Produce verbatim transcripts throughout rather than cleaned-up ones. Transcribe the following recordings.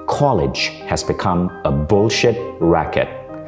college has become a bullshit racket.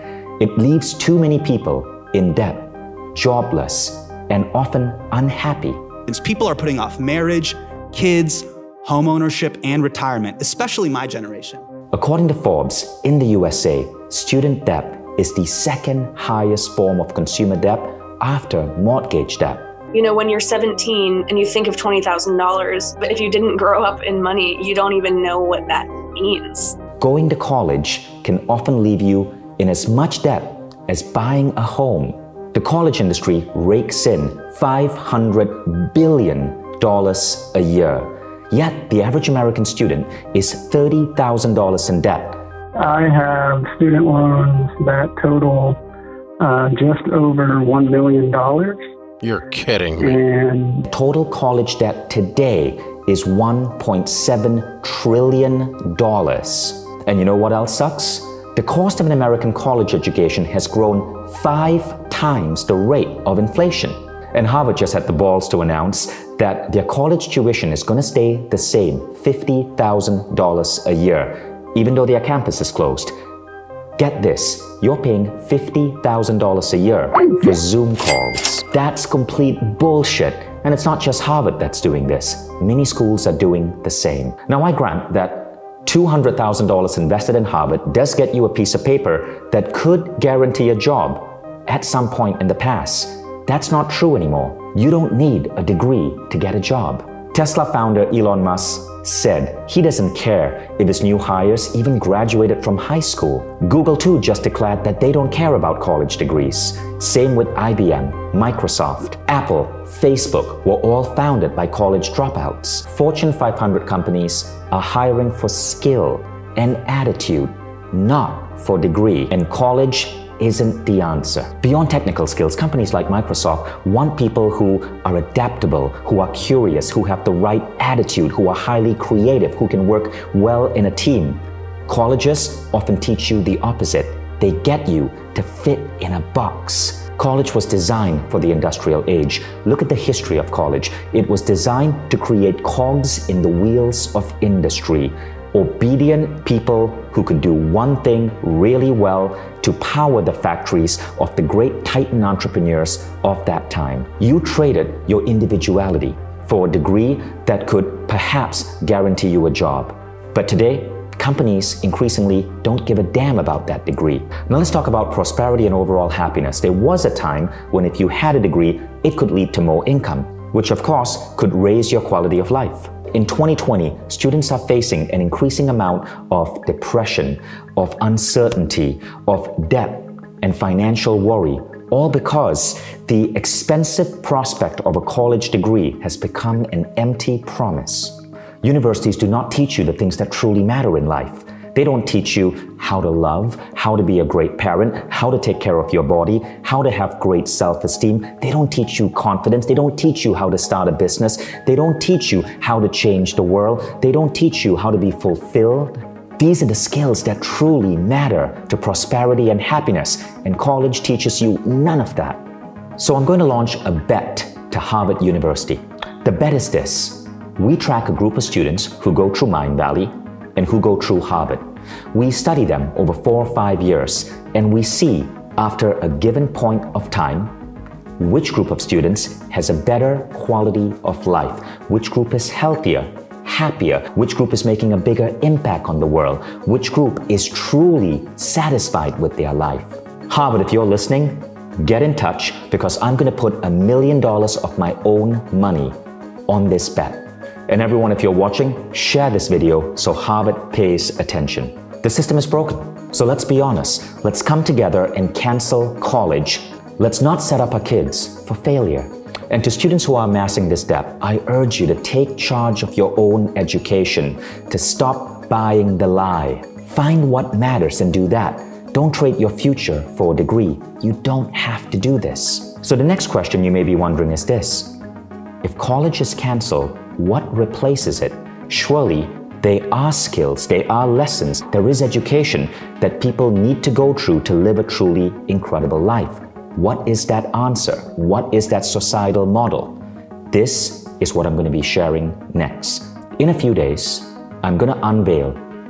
It leaves too many people in debt, jobless, and often unhappy. People are putting off marriage, kids, home ownership, and retirement, especially my generation. According to Forbes, in the U S A, student debt is the second highest form of consumer debt after mortgage debt. You know, when you're seventeen and you think of twenty thousand dollars, but if you didn't grow up in money, you don't even know what that means. Going to college can often leave you in as much debt as buying a home. The college industry rakes in five hundred billion dollars a year. Yet the average American student is thirty thousand dollars in debt. I have student loans that total uh, just over one million dollars. You're kidding me. And total college debt today is one point seven trillion dollars. And you know what else sucks? The cost of an American college education has grown five times the rate of inflation. And Harvard just had the balls to announce that their college tuition is going to stay the same, fifty thousand dollars a year, even though their campus is closed. Get this, you're paying fifty thousand dollars a year for Zoom calls. That's complete bullshit. And it's not just Harvard that's doing this. Many schools are doing the same. Now, I grant that two hundred thousand dollars invested in Harvard does get you a piece of paper that could guarantee a job at some point in the past. That's not true anymore. You don't need a degree to get a job. Tesla founder Elon Musk said he doesn't care if his new hires even graduated from high school. Google too just declared that they don't care about college degrees. Same with I B M, Microsoft, Apple, Facebook were all founded by college dropouts. Fortune five hundred companies are hiring for skill and attitude, not for degree. And college isn't the answer. Beyond technical skills, companies like Microsoft want people who are adaptable, who are curious, who have the right attitude, who are highly creative, who can work well in a team. Colleges often teach you the opposite. They get you to fit in a box. College was designed for the industrial age. Look at the history of college. It was designed to create cogs in the wheels of industry. Obedient people who could do one thing really well to power the factories of the great titan entrepreneurs of that time. You traded your individuality for a degree that could perhaps guarantee you a job. But today, companies increasingly don't give a damn about that degree. Now let's talk about prosperity and overall happiness. There was a time when if you had a degree, it could lead to more income, which of course could raise your quality of life. In twenty twenty, students are facing an increasing amount of depression, of uncertainty, of debt, and financial worry, all because the expensive prospect of a college degree has become an empty promise. Universities do not teach you the things that truly matter in life. They don't teach you how to love, how to be a great parent, how to take care of your body, how to have great self-esteem. They don't teach you confidence. They don't teach you how to start a business. They don't teach you how to change the world. They don't teach you how to be fulfilled. These are the skills that truly matter to prosperity and happiness, and college teaches you none of that. So I'm going to launch a bet to Harvard University. The bet is this. We track a group of students who go through Mindvalley and who go through Harvard. We study them over four or five years, and we see, after a given point of time, which group of students has a better quality of life, which group is healthier, happier, which group is making a bigger impact on the world, which group is truly satisfied with their life. Harvard, if you're listening, get in touch, because I'm going to put a million dollars of my own money on this bet. And everyone, if you're watching, share this video so Harvard pays attention. The system is broken. So let's be honest. Let's come together and cancel college. Let's not set up our kids for failure. And to students who are amassing this debt, I urge you to take charge of your own education, to stop buying the lie. Find what matters and do that. Don't trade your future for a degree. You don't have to do this. So the next question you may be wondering is this. If college is canceled, what replaces it? Surely there are skills, there are lessons, there is education that people need to go through to live a truly incredible life. What is that answer? What is that societal model? This is what I'm going to be sharing next. In a few days, I'm going to unveil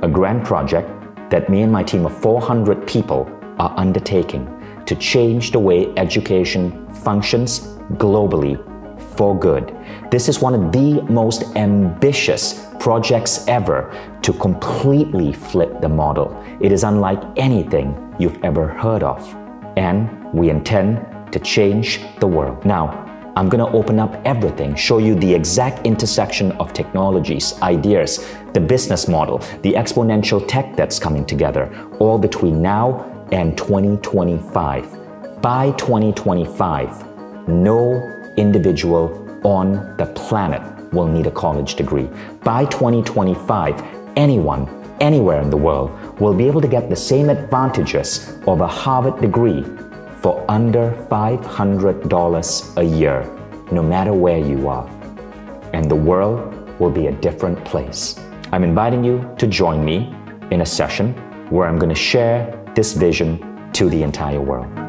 a grand project that me and my team of four hundred people are undertaking to change the way education functions globally for good. This is one of the most ambitious projects ever to completely flip the model. It is unlike anything you've ever heard of, and we intend to change the world. Now, I'm going to open up everything, show you the exact intersection of technologies, ideas, the business model, the exponential tech that's coming together, all between now and twenty twenty-five. By twenty twenty-five, no individual on the planet will need a college degree. By twenty twenty-five, anyone, anywhere in the world will be able to get the same advantages of a Harvard degree for under five hundred dollars a year, no matter where you are. And the world will be a different place. I'm inviting you to join me in a session where I'm going to share this vision to the entire world.